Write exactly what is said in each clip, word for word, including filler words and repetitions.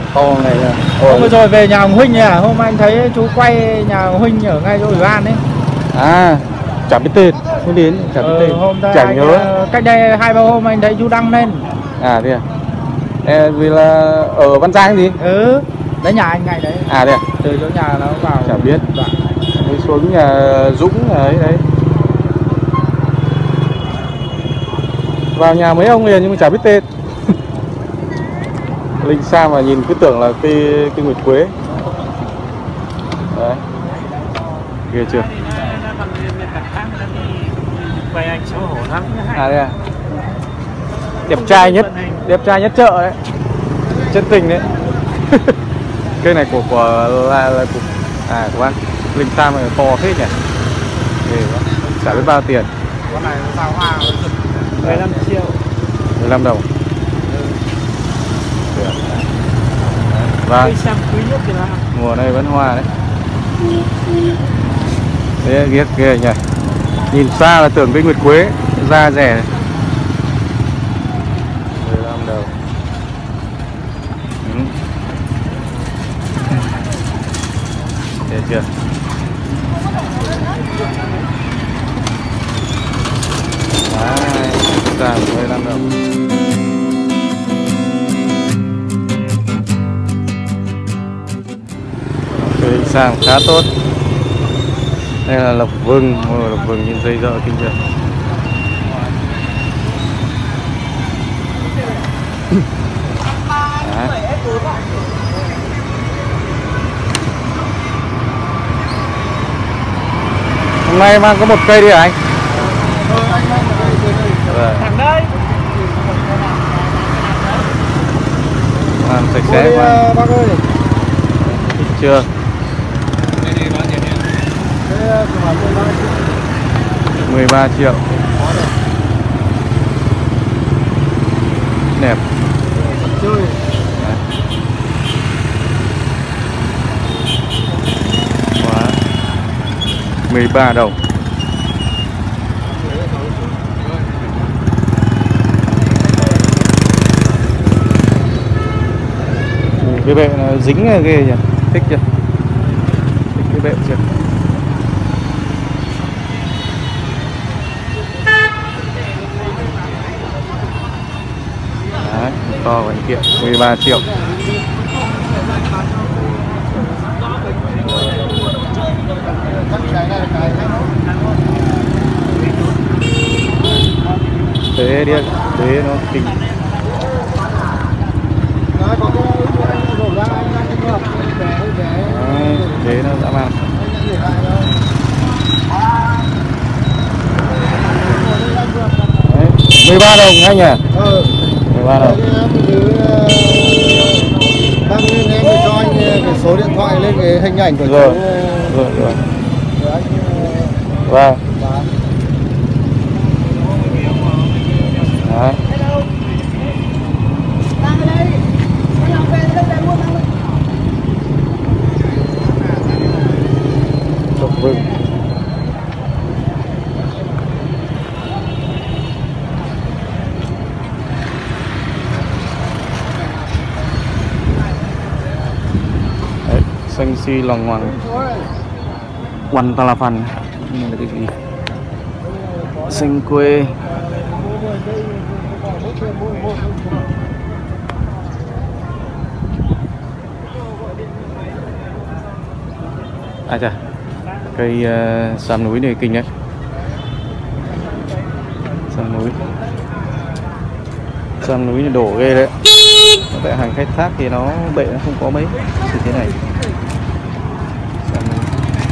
to này là. Hôm vừa rồi về nhà ông Huynh à, hôm anh thấy chú quay nhà ông Huynh ở ngay chỗ ủy ban ấy. À, chả biết tên, không đến, chả biết ừ, tên. Hôm chả anh, nhớ. cách đây hai ba hôm anh thấy chú đăng lên. À thế à? Ê, vì là ở Văn Giang gì? Ừ, đấy nhà anh ngay đấy. À thế à? Từ chỗ nhà nó vào. Chả biết. Đi xuống nhà Dũng ấy đấy. Vào nhà mấy ông liền nhưng mà chả biết tên. Linh xa mà nhìn cứ tưởng là cây cây nguyệt quế. Đấy. Ghê chưa? À đây à? Đẹp trai nhất, đẹp trai nhất chợ đấy. Chân tình đấy. Cây này của của là, là của à của anh Linh Sam này to phết nhỉ. Ghê quá. Chả biết bao tiền. Con này nó sao hoa mười lăm triệu. mười lăm đồng. Vâng. Mùa này vẫn hoa đấy. Thế ghét ghê nhỉ. Nhìn xa là tưởng cây nguyệt quế, da rẻ này. mười lăm đồng. Ừ. Thế chưa? Đấy, ra mười lăm đồng. Cây sang khá tốt. Đây là lộc vừng, oh, lộc vừng nhìn dây dợ kinh chưa? Hôm nay mang có một cây đi hả anh? Thằng đây. Làm sạch sẽ quá. Bác ơi. Thích chưa? mười ba triệu. Đẹp. Quá. mười ba đồng. Cái bệ nó dính ghê nhỉ. Thích chưa? Thích cái bệ chưa? Đấy, to hoàn kiện mười ba triệu. Thế đi, thế nó kinh. Đấy, thế nó dã man. mười ba đồng anh nhỉ? Ừ. mười ba đồng. Bác Nguyên em cho anh cái số điện thoại lên cái hình ảnh của chú. Rồi, rồi, rồi. Vâng. Đấy. Lộc vừng. Đấy, xanh xi lòng ngoằng. Quằn ta là phần. Đây là cái gì? Xanh quê. À chà, cây uh, sam núi này kinh đấy. Sam núi, sam núi này đổ ghê đấy. Tại hàng khai thác thì nó bệ nó không có mấy như thế này. Sam núi.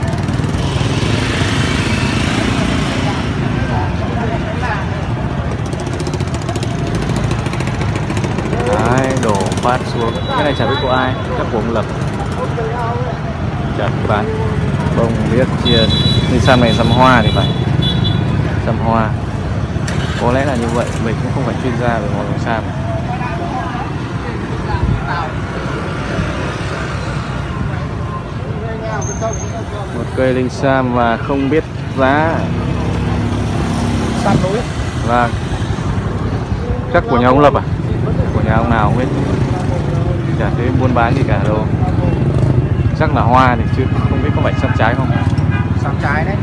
Đấy, đổ phát xuống. Cái này chả biết của ai, chắc của ông Lập. Chặt bán bông biết chia. Nhưng sam này sam hoa thì phải. Sam hoa. Có lẽ là như vậy. Mình cũng không phải chuyên gia về màu sam. Một cây linh sam mà không biết giá. Sam núi. Vâng. Chắc của nhà ông Lập à? Của nhà ông nào không biết. chả thấy buôn bán gì cả đâu. Chắc là hoa thì chứ không biết có phải sắp trái không. Sắp trái đấy.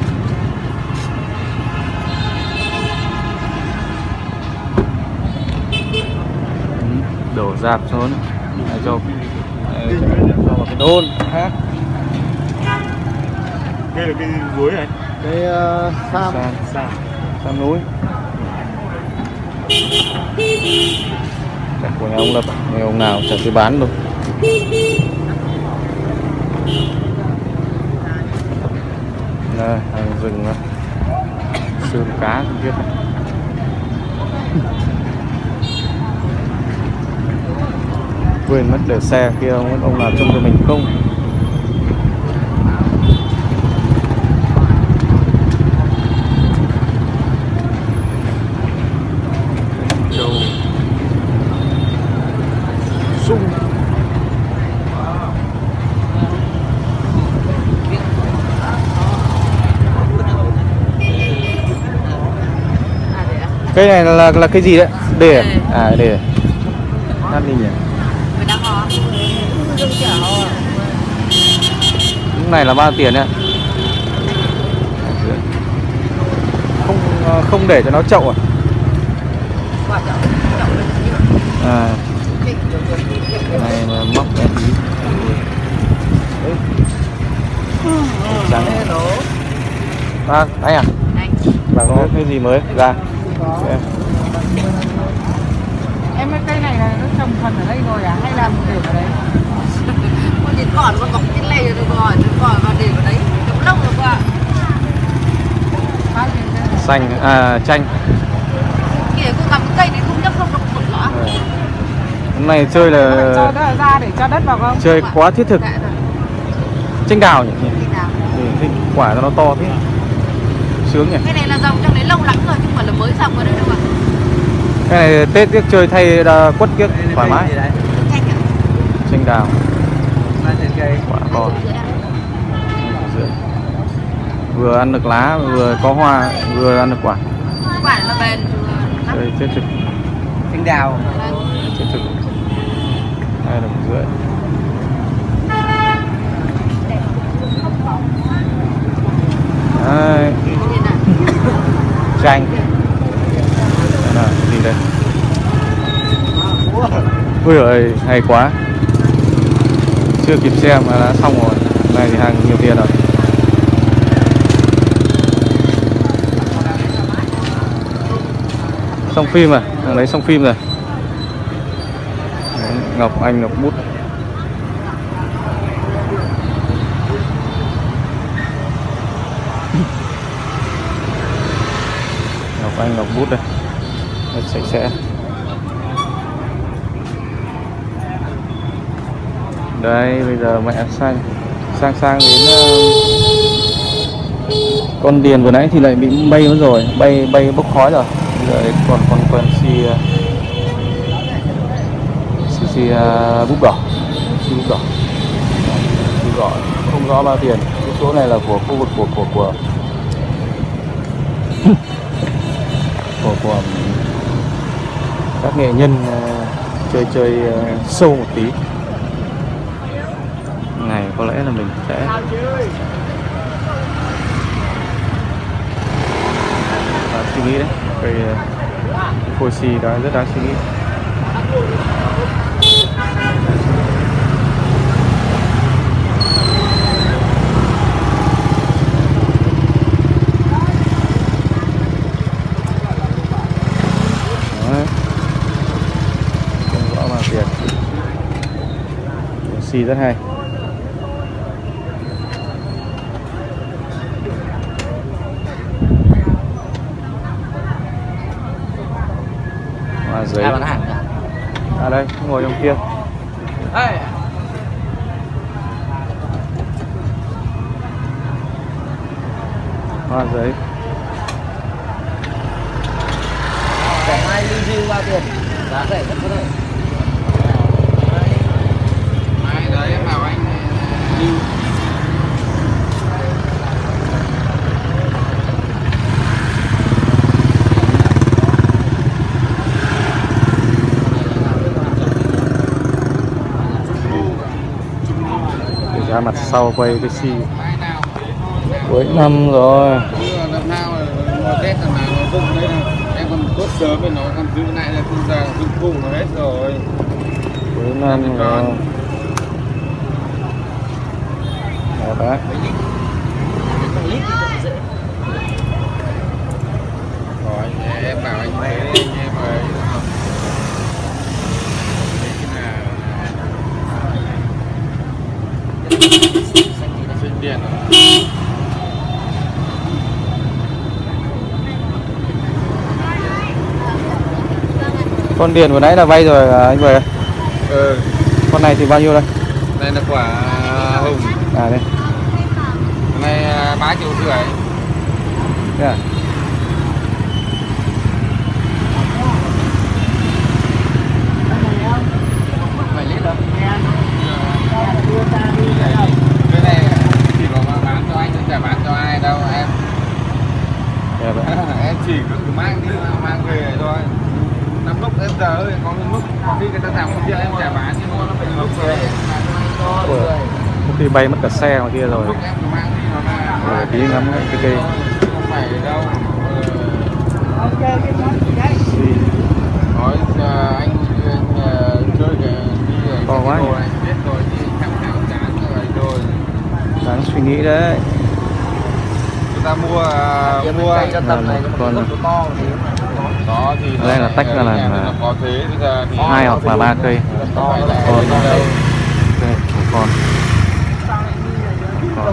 Đổ dạp xuống này cho cho vào cái đôn khác. Đây là cái núi này. Cái uh, sam Sam, Sam, Sam núi. Chả của nhà ông Lập, nhà ông nào chẳng thấy bán đâu. Đây, hàng rừng này. Sườn cá không biết này. Quên mất để xe kia ông, ông nào trông cho mình không. Châu sung. Cây này là là cái gì đấy? Đề à? À đề. Hát đi nhỉ? Cái này là bao tiền ạ? Không không để cho nó chậu à? À. Này là móc em ý. Trắng. À, anh à? Bạn có cái gì mới ra? Em. Em cái cây này là nó trồng phần ở đây rồi à? Hay là để ở đấy? Con nhìn cỏ nó có cái lề rồi rồi, nó cỏ vào để vào đấy, trồng lâu rồi qua. Xanh, à chanh. Kìa cứ cầm cái cây đấy không nhấc không được một lọ. Hôm nay chơi là cho đất ra để cho đất vào không? chơi quá thiết thực. Chanh đào nhỉ? Đào. Ừ, cái quả cho nó to thế. Sướng nhỉ? Cái này là dòng trong đấy lâu lắm rồi chứ không phải là mới dòng ở đây đâu ạ. Cái này Tết tiếc chơi thay quất kiếc thoải mái. Chanh à? Chanh đào. cây. Quả to. Vừa ăn được lá, vừa có hoa, vừa ăn được quả. Quả nó bền. Đây, thiết thực. Chanh đào. Thiết thực. Hai đồng rưỡi. Đấy. Chanh. Đây là gì đây? Ui ơi, hay quá. Chưa kịp xem mà đã xong rồi. Này thì hàng nhiều tiền rồi. Xong phim à? Thằng đấy xong phim rồi. Đấy, Ngọc Anh, Ngọc Bút. Ngọc Anh, Ngọc Bút đây. Rất sạch sẽ. Đây, bây giờ mẹ sang sang sang đến uh, con Điền vừa nãy thì lại bị bay mất rồi, bay bay bốc khói rồi. Bây giờ còn còn còn xì xì xì uh, búp đỏ, xì búp đỏ, búp đỏ không rõ bao tiền. Cái chỗ này là của khu vực của của của của, của các nghệ nhân uh, chơi chơi uh, sâu một tí. Này có lẽ là mình sẽ à, suy nghĩ đấy, cây phôi xì đó rất đáng suy nghĩ. Đấy. Không rõ bao tiền. Phôi xì rất hay. Giấy. À, à đây, ngồi trong kia. Hey. Hoa giấy. Để mai review bao tiền? Giá rẻ rất có thể. Mai đấy em bảo anh lưu. ra mặt sau quay cái xi cuối năm rồi. Năm nào nó Tết là nó rụng đấy là em còn cốt sớm với nó còn giữ lại là cứ ra cứ cũ nó hết rồi. Cuối năm rồi. Đó bác. Rồi em bảo anh thế em ơi. Sinh điện rồi. Con điền vừa nãy là vay rồi à, anh về. Ừ. Con này thì bao nhiêu đây? Đây là quả hồng. À đây. Cái này ba triệu rưỡi. Thế à? Phải lít đâu. Cái này chỉ có bán cho anh chứ chả bán cho ai đâu em. Em chỉ cứ mang đi mang về thôi. Năm lúc em giờ ơi có lúc khi người ta làm công việc em chả bán chứ mua nó phải lúc rồi. Có khi bay mất cả xe ngoài kia rồi. Lúc em cứ mang đi nó là Rồi tí ngắm cái cây. không phải đâu. Xi. Nói anh anh chơi cái đi rồi. To quá nhỉ? Anh biết rồi đi khám khảo chán rồi rồi. Đáng suy nghĩ đấy. Chúng ta mua mua cho tầm này còn to đó thì đây là tách ra là, là nó có thế bây giờ thì hai hoặc là ba cây. không phải là Còn đâu. đây của con. Còn.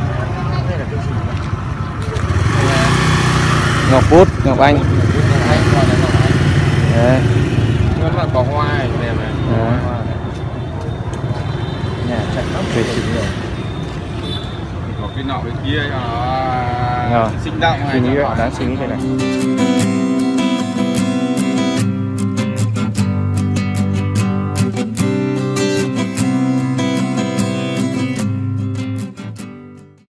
Ngọc Bút, Ngọc Anh. Anh gọi là Ngọc Anh. Đấy. Nó là có hoa này đẹp này. Đấy. nhà chặt lắm Về chỉnh rồi. Có cái nọ bên kia cho nó Rồi. sinh động này. Suy nghĩ cho nó- đáng suy nghĩ cái này.